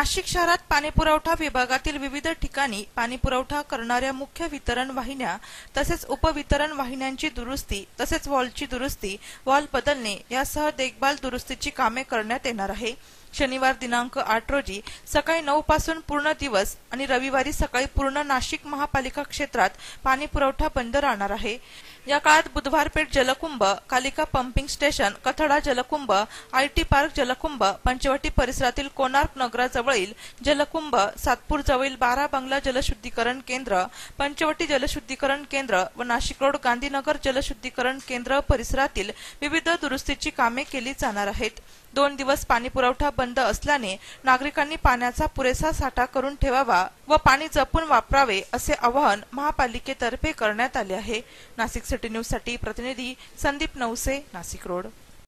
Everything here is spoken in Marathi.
नाशिक शहरात पाणीपुरवठा विभागातील विविध ठिकाणी पाणीपुरवठा करणाऱ्या मुख्य वितरण वाहिन्या तसेच उपवितरण वाहिन्यांची दुरुस्ती तसेच वॉलची दुरुस्ती, वॉल बदलणे यासह देखभाल दुरुस्तीची कामे करण्यात येणार आहे। शनिवार दिनांक 8 रोजी सकाळी 9 पासून पूर्ण दिवस आणि रविवारी सकाळी पूर्ण नाशिक महापालिका क्षेत्रात पाणीपुरवठा बंद राहणार आहे। या काळात बुधवार पेठ जलकुंभ, कालिका पंपिंग स्टेशन, कथडा जलकुंभ, आयटी पार्क जलकुंभ, पंचवटी परिसरातील कोणार्क नगराजवळील जलकुंभ, सातपूर जवळील 12 बंगला जलशुद्धीकरण केंद्र, पंचवटी जलशुद्धीकरण केंद्र व नाशिक रोड गांधीनगर जलशुद्धीकरण केंद्र परिसरातील विविध दुरुस्तीची कामे केली जाणार आहेत। 2 दिवस पाणीपुरवठा बंद असल्याने नागरिकांनी पाण्याचा पुरेसा साठा करून ठेवावा व पाणी जपून वापरावे असे आवाहन महापालिकेतर्फे करण्यात आले आहे। नाशिक सिटी न्यूज साठी प्रतिनिधी संदीप नवसे, नाशिक रोड।